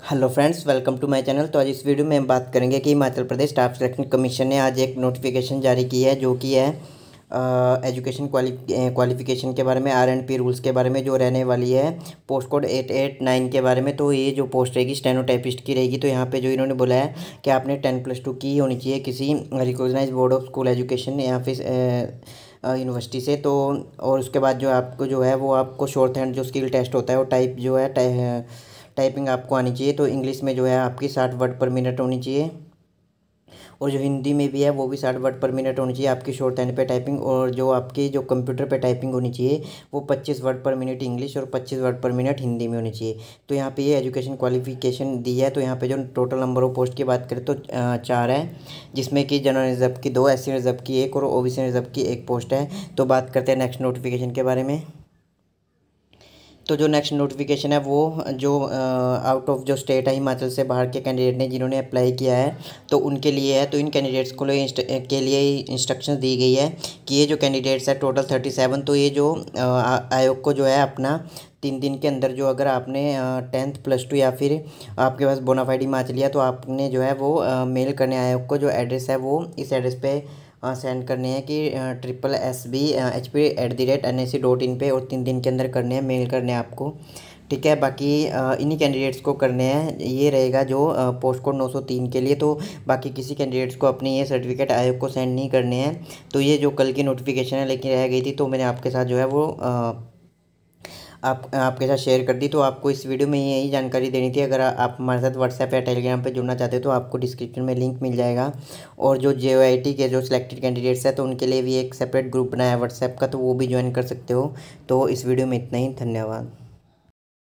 Hello friends, welcome to my channel. तो आज इस वीडियो में हम बात करेंगे कि Himachal Pradesh staff selection commission ने आज एक नोटिफिकेशन जारी की है, जो कि है एजुकेशन क्वालिफिकेशन के बारे में, R&P रूल्स के बारे में, जो रहने वाली है पोस्ट कोड 889 के बारे में। तो ये जो पोस्ट रहेगी स्टेनोटाइपिस्ट की रहेगी। तो यहाँ पे जो इन्होंने बोला है कि आपने 10+2 की होनी चाहिए किसी recognise board of school education या फिर यूनिवर्सिटी से। तो और उसके बाद जो आपको जो है वो आपको शॉर्ट हैंड जो स्किल टेस्ट होता है वो टाइप जो है टाइपिंग आपको आनी चाहिए। तो इंग्लिश में जो है आपकी 60 वर्ड पर मिनट होनी चाहिए, और जो हिंदी में भी है वो भी 60 वर्ड पर मिनट होनी चाहिए आपकी शॉर्ट हैंड पे टाइपिंग। और जो आपकी जो कंप्यूटर पे टाइपिंग होनी चाहिए वो 25 वर्ड पर मिनट इंग्लिश और 25 वर्ड पर मिनट हिंदी में होनी चाहिए। तो यहाँ पे ये एजुकेशन क्वालिफिकेशन दी है। तो यहाँ पे जो टोटल नंबर ऑफ पोस्ट की बात करें तो 4 है, जिसमें कि जनरल रिजर्व की 2, SC रिजर्व की 1 और OBC रिजर्व की 1 पोस्ट है। तो बात करते हैं नेक्स्ट नोटिफिकेशन के बारे में। तो जो नेक्स्ट नोटिफिकेशन है वो जो आउट ऑफ जो स्टेट है, हिमाचल से बाहर के कैंडिडेट ने जिन्होंने अप्लाई किया है तो उनके लिए है। तो इन कैंडिडेट्स को के लिए इंस्ट्रक्शंस दी गई है कि ये जो कैंडिडेट्स है टोटल 37। तो ये जो आयोग को जो है अपना 3 दिन के अंदर जो अगर आपने 10th +2 या फिर आपके पास बोनाफाइड हिमाचली है तो आपने जो है वो मेल करने आयोग को जो एड्रेस है वो इस एड्रेस पे सेंड करने हैं कि SSB-HP@NIC.in पे, और 3 दिन के अंदर करने हैं, मेल करने हैं आपको। ठीक है, बाकी इन्हीं कैंडिडेट्स को करने हैं। ये रहेगा जो पोस्ट कोड 903 के लिए। तो बाकी किसी कैंडिडेट्स को अपनी ये सर्टिफिकेट आयोग को सेंड नहीं करने हैं। तो ये जो कल की नोटिफिकेशन है लेकिन रह गई थी, तो मैंने आपके साथ जो है वो आपके साथ शेयर कर दी। तो आपको इस वीडियो में यही जानकारी देनी थी। अगर आप हमारे साथ व्हाट्सएप या टेलीग्राम पे जुड़ना चाहते हो तो आपको डिस्क्रिप्शन में लिंक मिल जाएगा। और जो JOIT के जो सिलेक्टेड कैंडिडेट्स हैं तो उनके लिए भी एक सेपरेट ग्रुप बनाया है व्हाट्सएप का, तो वो भी ज्वाइन कर सकते हो। तो इस वीडियो में इतना ही, धन्यवाद।